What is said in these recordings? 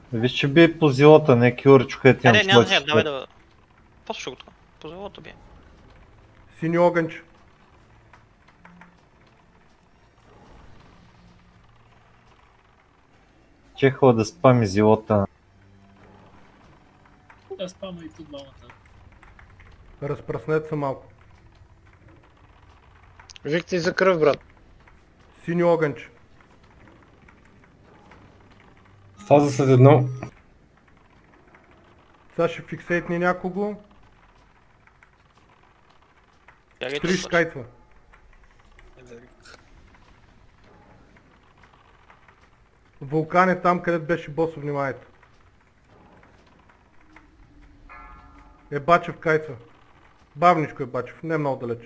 Виж, че бие по зилата, не кюрчо, където имам Няма значение, давай да... После ще го така. По зелото бие. Сини огънче. Чехала да спами зилата. Да спама и тут двамата. Разпръснете се малко. Викте за кръв, брат. Сини огънче. Фаза след едно. Сега ще фиксейтне някого. Бягайте Триш отвъж. скайтва. Вулкан е там, където беше босо, внимайте. Бачев кайтва. Бавничко е Бачев, не много далеч.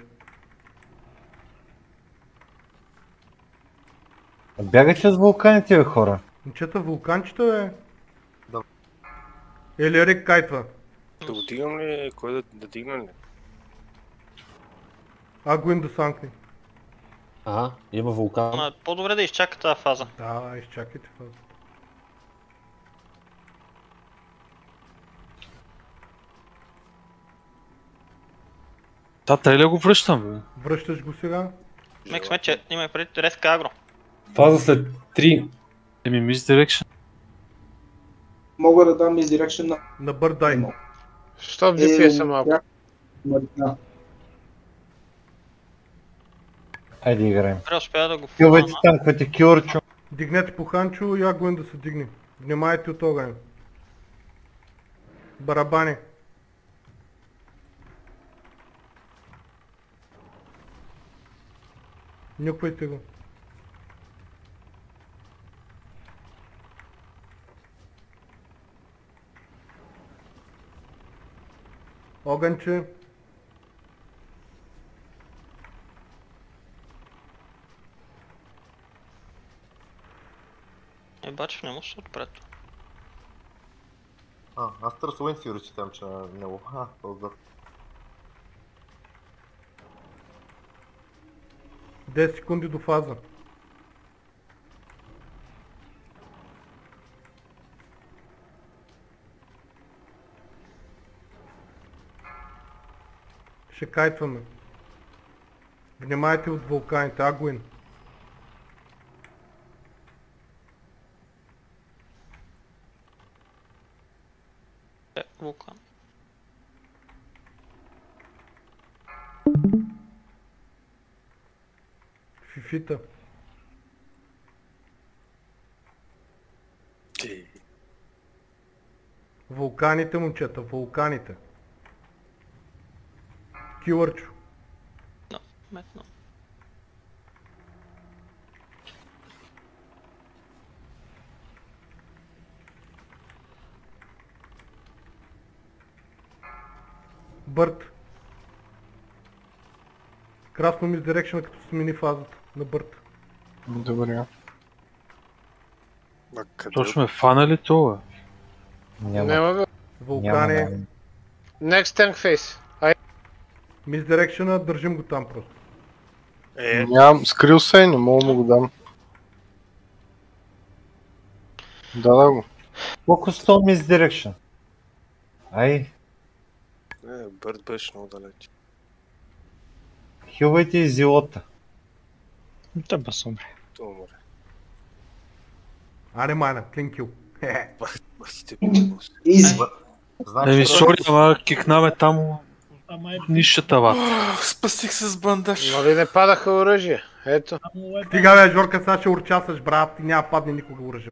Бягате от вулканите, бе, хора. Момчета, вулканчета, бе. Да. Елерик кайтва. Да го дигам ли? Кой да дигна ли? Агуин да санкни. Ага, има вулкан. Ама по-добре да изчака тази фаза. Да, изчакайте фаза. Да, тъй ли го връщам, бе? Връщаш го сега. Мек сме, че имай преди резка агро. Фаза след 3. Еми, misdirection. Мога да дам misdirection на... На бърдай. Стоп DPS малко. Марина. Айде играем. Добре, успя да го Кювайте фана. танквате, кюрчо. Дигнете по Ханчо и Агуин да се дигне. Внимайте от огъня. Барабани. Нюквайте го. Огънче. Бачев не може отпред. Аз търсувам си разчитам, че на него. Отзад. 10 секунди до фаза. Ще кайтваме. Внимайте от вулканите, Агуин. Вулкан. Фифита. Вулканите, момчета, вулканите. Кюърчо. No, метно. Бърт. Красно ми с дирекшена, като смени фазата на Бърт. Добре. Къде? Точно ме фанали това. Няма. Няма бе. Вулкани. Няма. Next tank face. Мис дирекшена, държим го там просто. Нямам, скрил се и не мога да му го дам. Да го. Колко 100 misdirection? Ай, Бърд беше много далеч. хилвайте и зилота. Да, бас умре. То умре. Аре майна, клинкил. Басите Изи. Еми, сори, ама кикнаме там Ама е нищата ва. Спасих се с бандаж. Нали не падаха оръжия? Ето. само е Стига бе, Жорка, сега ще урчасаш, брат, и няма падне никога оръжие.